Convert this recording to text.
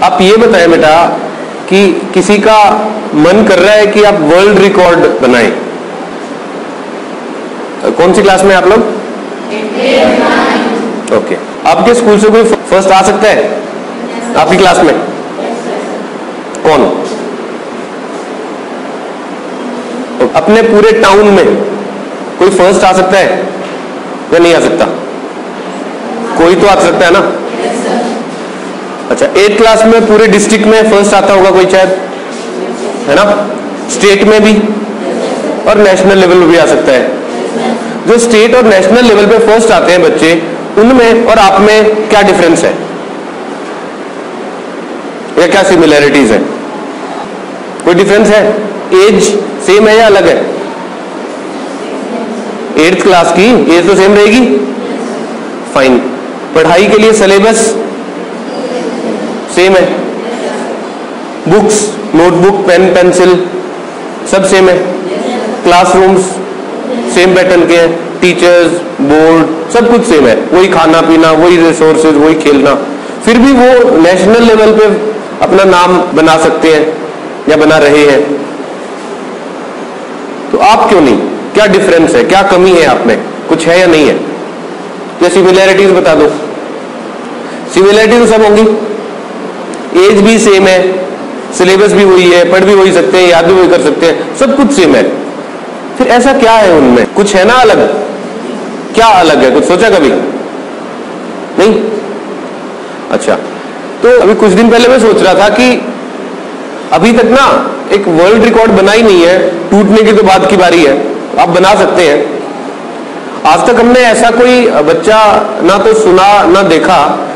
आप ये बताएं बेटा कि किसी का मन कर रहा है कि आप वर्ल्ड रिकॉर्ड बनाएं। कौन सी क्लास में आप लोग? ओके। आपके स्कूल से कोई फर्स्ट आ सकता है आपकी क्लास में? कौन? अपने पूरे टाउन में कोई फर्स्ट आ सकता है या नहीं आ सकता? कोई तो आ सकता है ना। अच्छा, 8th क्लास में पूरे डिस्ट्रिक्ट में फर्स्ट आता होगा कोई शायद, है ना? स्टेट में भी और नेशनल लेवल पे भी आ सकता है। जो स्टेट और नेशनल लेवल पे फर्स्ट आते हैं बच्चे, उनमें और आप में क्या डिफरेंस है या क्या सिमिलैरिटीज है? कोई डिफरेंस है? एज सेम है या अलग है? 8th क्लास की एज तो सेम रहेगी। फाइन। पढ़ाई के लिए सिलेबस सेम है, बुक्स, नोटबुक, पेन, पेंसिल सब सेम है, क्लासरूम्स सेम पैटर्न के हैं, टीचर्स, बोर्ड सब कुछ सेम है, वही खाना पीना, वही रिसोर्सेज, वही खेलना। फिर भी वो नेशनल लेवल पे अपना नाम बना सकते हैं या बना रहे हैं, तो आप क्यों नहीं? क्या डिफरेंस है, क्या कमी है आप में? कुछ है या नहीं है? या सिमिलैरिटीज बता दो। सिमिलैरिटी तो सब होंगी, एज भी सेम है, सिलेबस भी वही है, पढ़ भी वही सकते हैं, याद भी वही कर सकते हैं, सब कुछ सेम है। फिर ऐसा क्या है उनमें? कुछ है ना अलग? क्या अलग है? कुछ सोचा कभी? नहीं? अच्छा, तो अभी कुछ दिन पहले मैं सोच रहा था कि अभी तक ना एक वर्ल्ड रिकॉर्ड बना ही नहीं है, टूटने की तो बात की बारी है, आप बना सकते हैं। आज तक हमने ऐसा कोई बच्चा ना तो सुना ना देखा